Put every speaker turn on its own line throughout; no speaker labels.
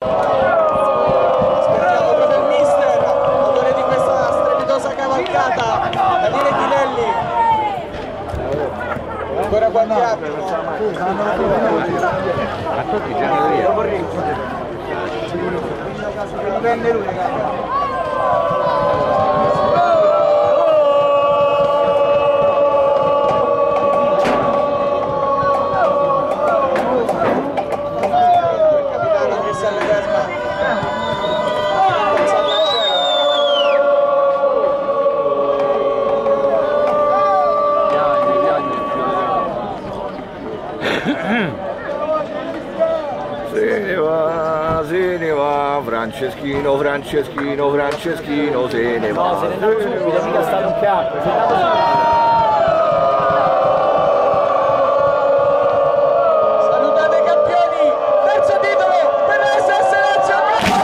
Aspettiamo proprio il mister, autore di questa strepitosa cavalcata, Daniele Chinelli. Ancora qualche attimo.
A tutti generatori.
Prende lui,
Se ne va, Franceschino, Franceschino, Franceschino, se ne va.
No, se ne va subito, mica stato un campo, se ne va subito.
Salutate i campioni, terzo titolo per la SS Lazio.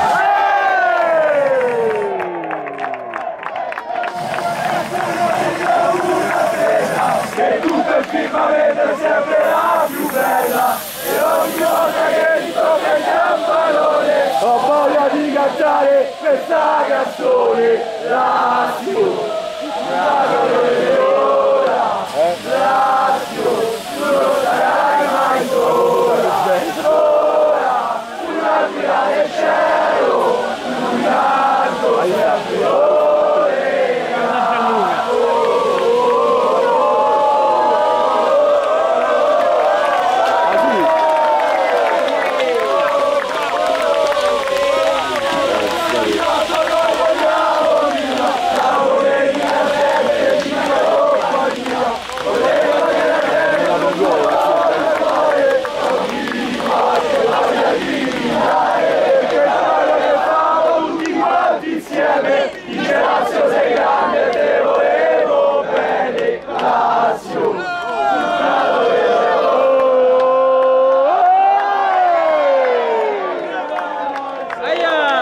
Che tutto il FIFA vede sempre la più bella e ogni volta che mi tocca il campanone ho voglia di cantare questa canzone. Lazio, Lazio, tu non sarai mai sola, sull'altità del cielo, un canto sempre.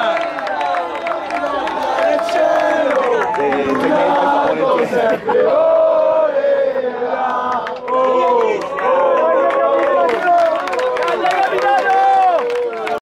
Sempre